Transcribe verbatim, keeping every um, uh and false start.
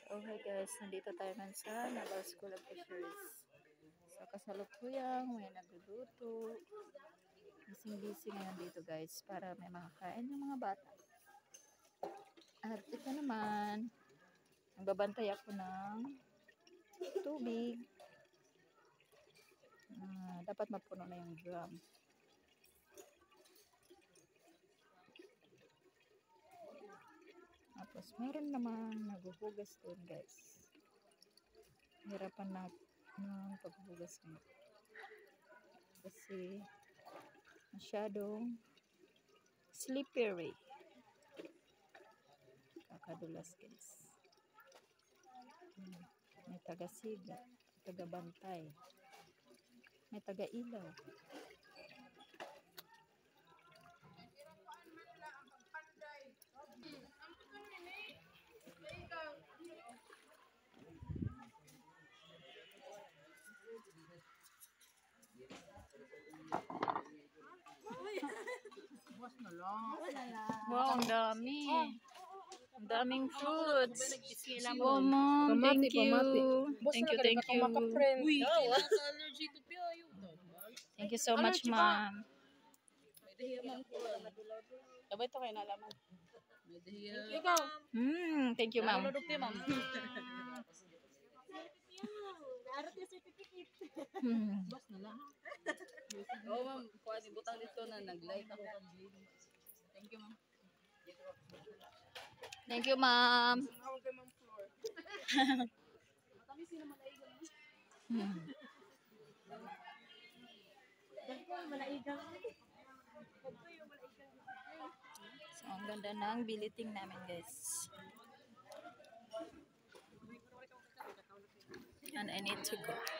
Okay guys, nandito tayo man sa Naval School of Fisheries. So kasalukuyang may nagluluto. Busy-busy ngayon dito guys para may makakain ng mga bata. At ito naman, nagbabantay ako ng tubig. Uh, dapat mapuno na yung drum. Tapos meron naman naghuhugas doon guys. Hirapan na ng paghuhugas ngayon. Kasi masyadong slippery. Kakadulas guys. Hmm. May taga-siga, taga-bantay, may taga-ilaw. Wow, ang dami. Ang daming fruits. Wow, mom. Thank you. Thank you, thank you. Thank you so much, mom. Sabay to kayo nalaman. Ikaw. Mm, thank you, ma'am. Hmm. Bas na lang. Oo, ma'am. Kuha si butang dito na nag-like ako. Thank you, ma'am. Thank you, ma'am. Hmm. So, ang ganda ng biliting namin, guys. And I need to go.